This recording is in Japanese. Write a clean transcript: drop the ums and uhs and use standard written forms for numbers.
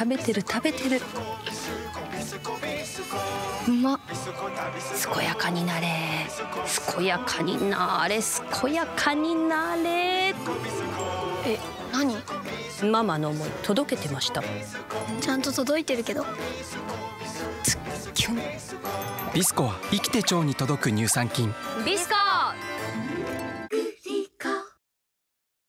食べてる食べてる。 うまっ。 健やかになれ、健やかになれ、健やかになれ。 え、何？ ママの思い届けてました。 ちゃんと届いてるけど。 キュン。 ビスコは生きて腸に届く乳酸菌。 ビスコ